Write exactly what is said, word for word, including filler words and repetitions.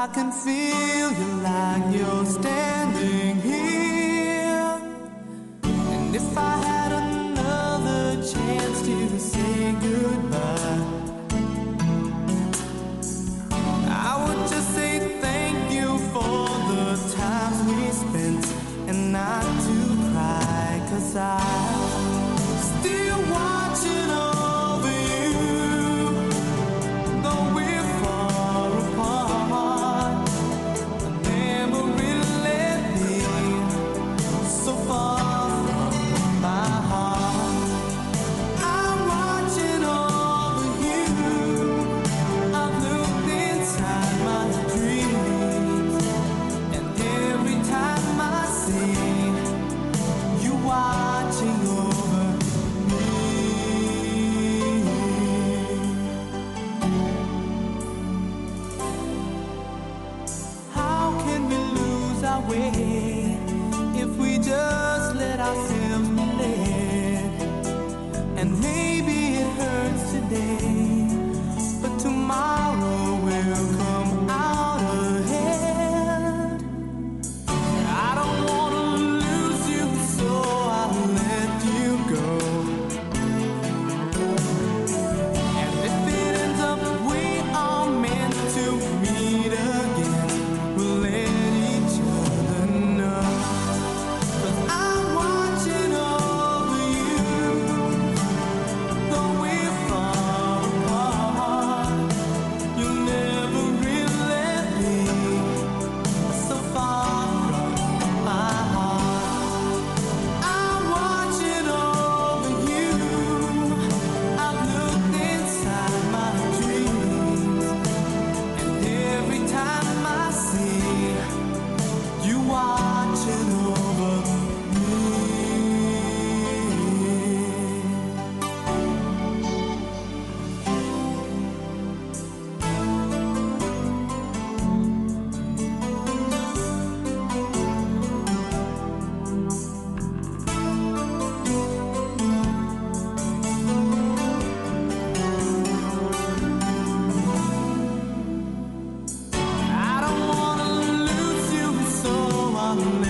can feel you like you're standing here. And if I had another chance to say goodbye, I would just say thank you for the times we spent, and not to cry, 'cause I'm still watching over you. Though we're far apart, the memory let me so far from my heart. I'm watching over you. I've looked inside my dreams, and every time I see you watching over me. How can we lose our way if we just let ourselves be led? And maybe it hurts today, but tomorrow will come out ahead. I don't wanna lose you, so I'll let you go. And if it ends up we are meant to meet again, we'll let each other know. 'Cause I'm watching over you. Though we're far apart, you'll never really let me so far from my heart. I'm watching over you. I've looked inside my dreams, and every time I see you watching over me. I don't wanna lose you, so I'll let